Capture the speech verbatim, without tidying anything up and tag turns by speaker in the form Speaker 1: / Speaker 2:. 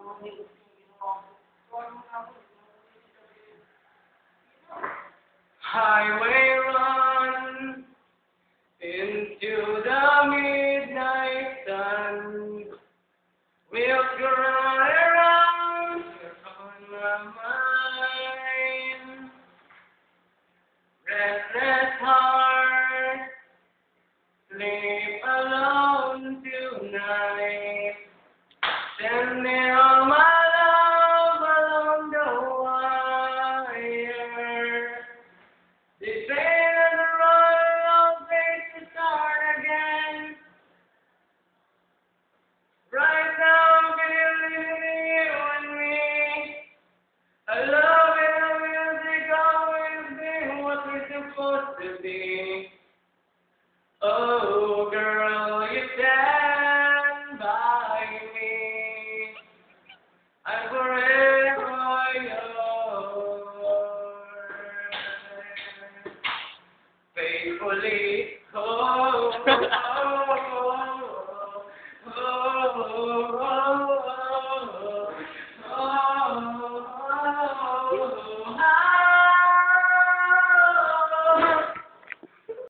Speaker 1: Highway run into the midnight sun. We'll go round and round, you're on my mind. Restless heart, sleep alone tonight. Send me all my love along the wire. They say that the road all days to start again. Right now I'm feeling you and me. I love it, the music always been what we're supposed to be. Oh girl, you stand by me. I'm forever yours. Faithfully. Oh, oh, oh, oh, oh, oh, oh, oh, oh, oh.